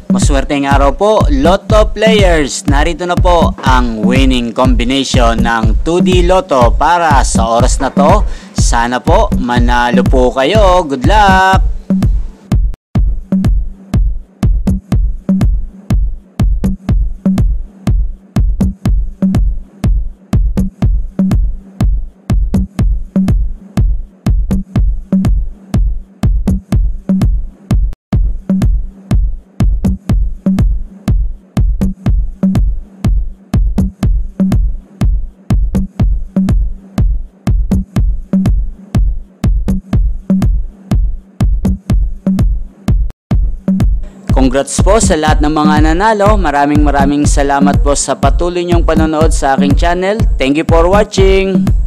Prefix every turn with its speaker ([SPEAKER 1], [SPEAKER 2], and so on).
[SPEAKER 1] Maswerteng araw po, Lotto players. Narito na po ang winning combination ng 2D Lotto para sa oras na to. Sana po manalo po kayo. Good luck! Congrats po sa lahat ng mga nanalo. Maraming salamat po sa patuloy niyong panonood sa aking channel. Thank you for watching.